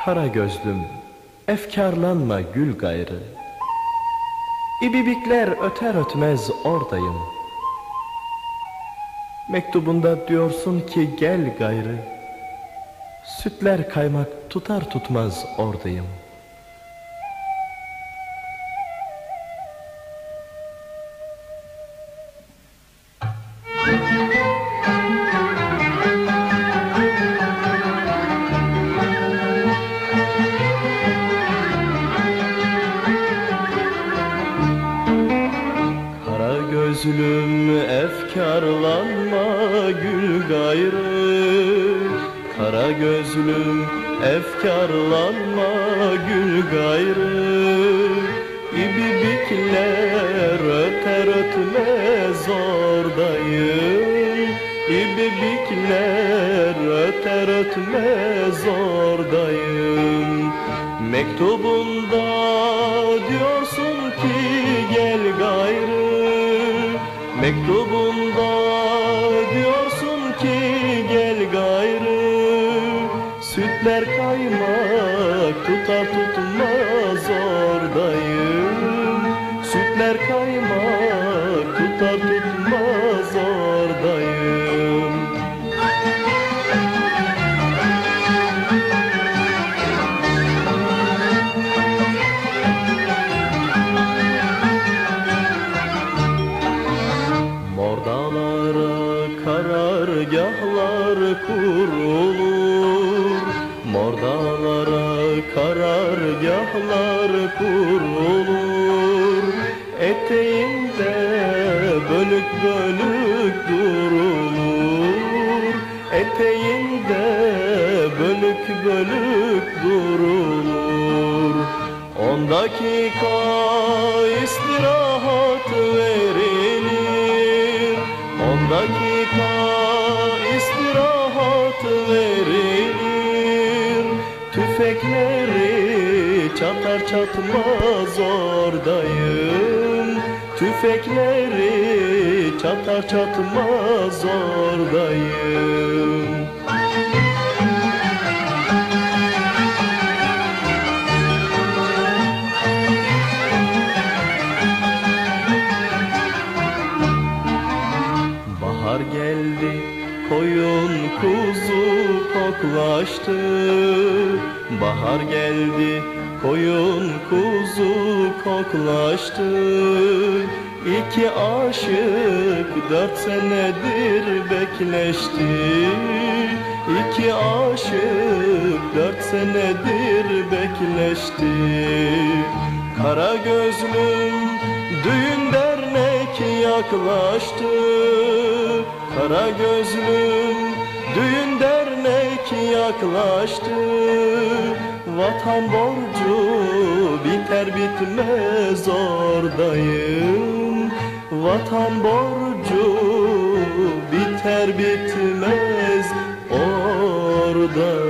Kara gözlüm, efkarlanma gül gayrı. İbibikler öter ötmez oradayım. Mektubunda diyorsun ki gel gayrı. Sütler kaymak tutar tutmaz oradayım. Gözlüm efkarlanma gül gayrı. Kara gözlüm efkarlanma gül gayrı. İbibikler öter ötmez oradayım. İbibikler öter ötmez oradayım. Mektubunda diyorsun ki gel gayrı. Mektubunda diyorsun ki gel gayrı. Sütler kaymak tutar tutmaz oradayım. Sütler kaymak tutar tutmaz oradayım. Mordalara karargahlar kurulur. Mordalara karargahlar kurulur. Eteğinde bölük bölük durulur. Eteğinde bölük bölük durulur. 10 dakika istirahat verilir. 10 dakika istirahat verilir. Tüfekleri çatar çatmaz oradayım. Tüfekleri çatar çatmaz oradayım. Bahar geldi, koyun kuzu koklaştı. Bahar geldi, koyun kuzu koklaştı. İki aşık 4 senedir bekleşti. İki aşık 4 senedir bekleşti. Kara gözlüm düğün dernek yaklaştı. Kara gözlüm düğün dernek yaklaştı. Vatan borcu biter bitmez oradayım. Vatan borcu biter bitmez oradayım.